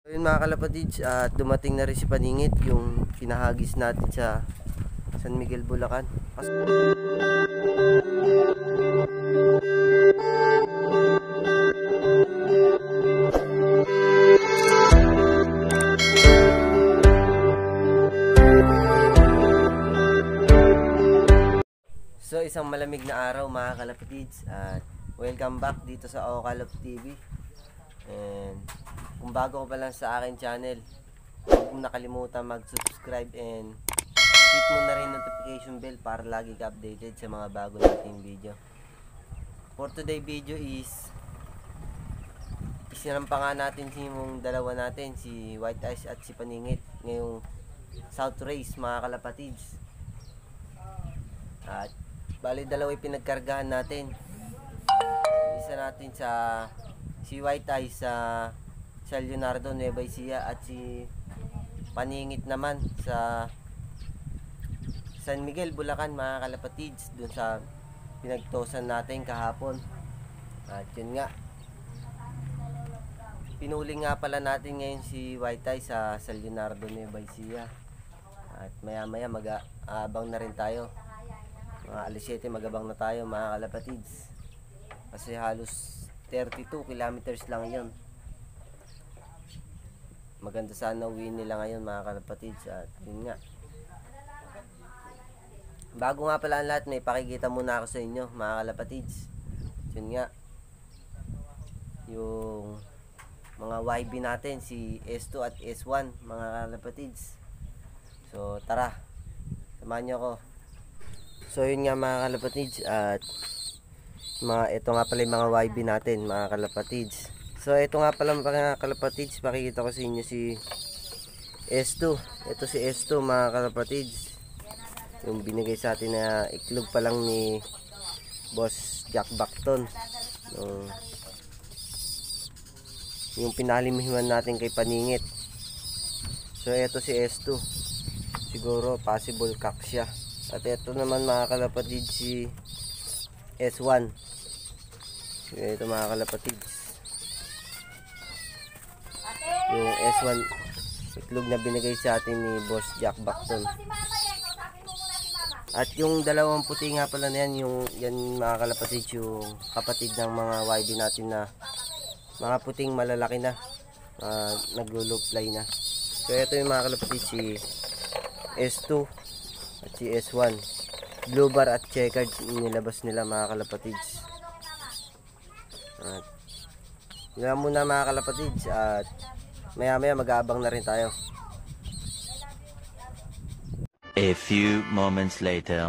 Ayun mga kalapatids, at dumating na rin si Paningit, yung pinahagis natin sa San Miguel, Bulacan. So isang malamig na araw mga kalapatids, at welcome back dito sa Oca Loft TV. And kung bago ko pa lang sa akin channel, huwag mo nakalimutan mag-subscribe and hit mo na rin notification bell para lagi ka updated sa mga bago nating video. For today video is isinampa nga natin yung dalawa natin, si White Eyes at si Paningit, ngayong South Race mga kalapatids. At bali dalawa yung pinagkargahan natin. Isa natin sa si White Eyes sa Leonardo, Nueva Ecija, at si Paningit naman sa San Miguel, Bulacan mga kalapatids, dun sa pinagtosan natin kahapon. At yun nga, pinuli nga pala natin ngayon si White Eyes sa Leonardo, Nueva Ecija. At maya maya mag-aabang na rin tayo, mga alas 7 mag-abang na tayo mga kalapatids, kasi halos 32 kilometers lang yun. Maganda sana uwi nila ngayon mga kalapatids. At yun nga, bago nga pala ang lahat, may pakikita muna ako sa inyo mga kalapatids. Yun nga, yung mga YB natin, si S2 at S1 mga kalapatids. So tara, samahan nyo ako. So yun nga mga kalapatids, at ito nga pala yung mga YB natin mga kalapatids. So ito nga pala mga kalapatids, pakikita ko sa inyo si S2. Ito si S2 mga kalapatids, yung binigay sa atin na iklog pa lang ni Boss Jack Bacton, yung pinalimihan natin kay Paningit. So ito si S2, siguro possible kak siya. At ito naman mga kalapatids si S1. Ito mga kalapatids, yung S1 itlog na binigay sa atin ni Boss Jack Bacton. At yung dalawang puti nga pala na yan, yan mga kalapatids, yung kapatid ng mga YB natin na mga puting malalaki na, naglo-low-fly na. So ito yung mga kalapatids, si S2 at si S1. Blue bar at checkered nilabas nila mga kalapatids. At yun muna mga kalapatids, at maya maya mag-aabang na rin tayo. A few moments later.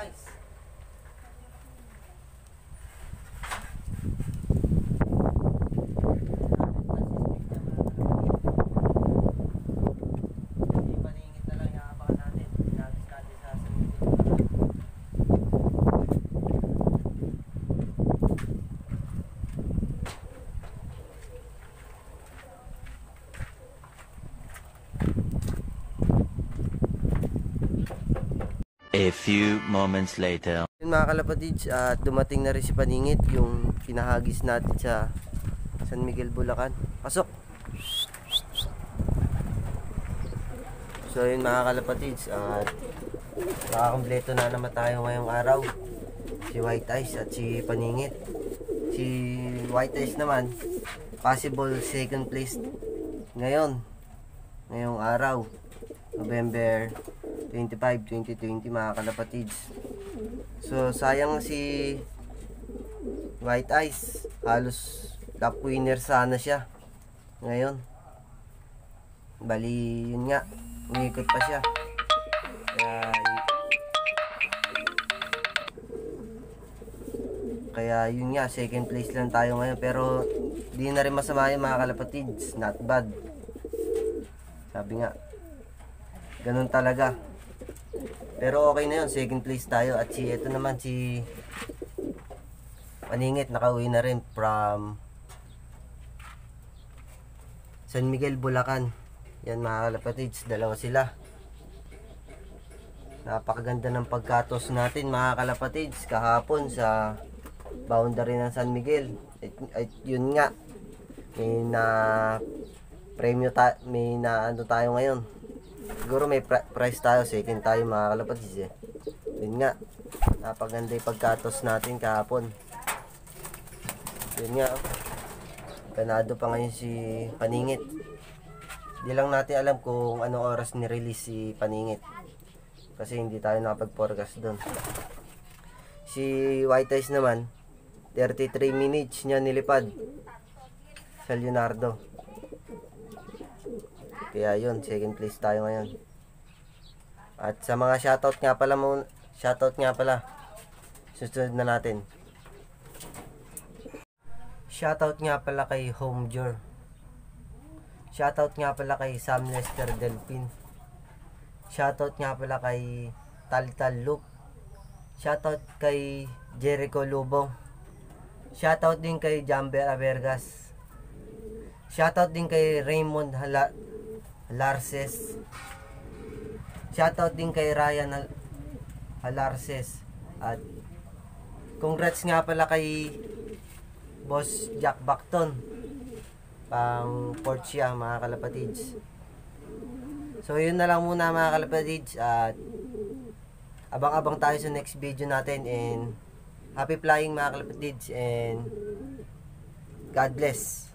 ice. A few moments later. Yun mga kalapatids, at dumating na rin si Paningit, yung kinahagis natin sa San Miguel, Bulacan. Pasok! So yun mga kalapatids, at nakakompleto na naman tayo ngayong araw. Si White Ice at si Paningit. Si White Ice naman, possible second place ngayong araw, November 25, 2020 mga kalapatids. So sayang si White Ice, halos lap winner sana siya ngayon. Bali yun nga, umikot pa siya. Kaya yun nga, second place lang tayo ngayon. Pero di na rin masama yun mga kalapatids, not bad. Sabi nga, ganun talaga. Pero okay na yun, second place tayo. At ito naman si Paningit, nakauwi na rin from San Miguel, Bulacan. Yan mga kalapatids, dalawa sila. Napakaganda ng pagkatos natin mga kalapatids kahapon sa boundary ng San Miguel. At yun nga, may na premyo may na ano tayo ngayon. Siguro may price tayo, second tayo mga kalapatids eh. Yun nga, napaganda yung pagkatos natin kahapon. Yun nga, ganado pa ngayon si Paningit. Hindi lang natin alam kung anong oras ni-release si Paningit, kasi hindi tayo nakapag-forecast doon. Si White Ice naman, 33 minutes niya nilipad sa Leonardo. Kaya yun, second place tayo ngayon. At sa mga shoutout nga pala, susunod na natin. Shoutout nga pala kay Homejor. Shoutout nga pala kay Sam Lester Delpin. Shoutout nga pala kay Taltal Loop. Shoutout kay Jericho Lubong. Shoutout din kay Jamber Avergas. Shoutout din kay Raymond Halarces. Shoutout din kay Ryan Halarces. At congrats nga pala kay Boss Jack Bacton. Pang port siya mga kalapatids. So yun na lang muna mga kalapatids. At abang-abang tayo sa next video natin. And happy flying mga kalapatids. And God bless.